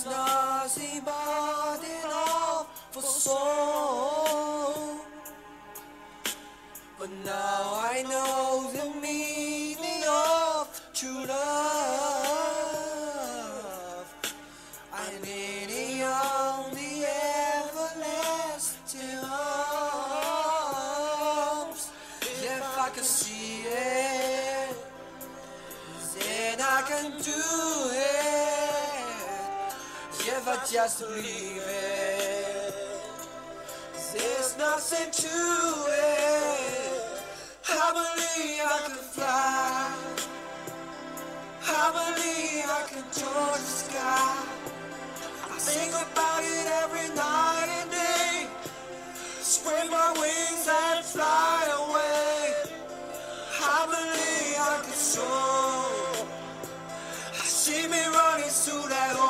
was nothing but an awful song. But now I know the meaning of true love. I need it on the everlasting arms. If I can see it, then I can do it. If I just believe it, there's nothing to it. I believe I can fly. I believe I can touch the sky. I think about it every night and day. Spread my wings and fly away. I believe I can soar. I see me running through that